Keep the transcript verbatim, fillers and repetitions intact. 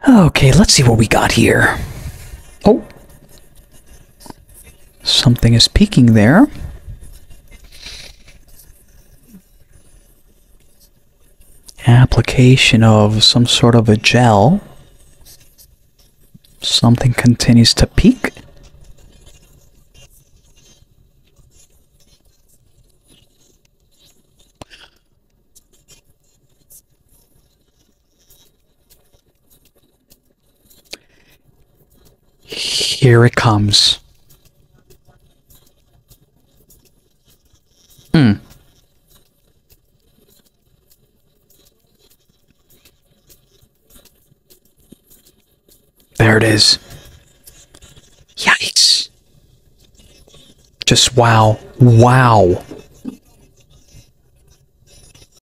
Okay, let's see what we got here. Oh. Something is peeking there. Application of some sort of a gel. Something continues to peek. Here it comes. Hmm. There it is. Yikes. Just wow. Wow.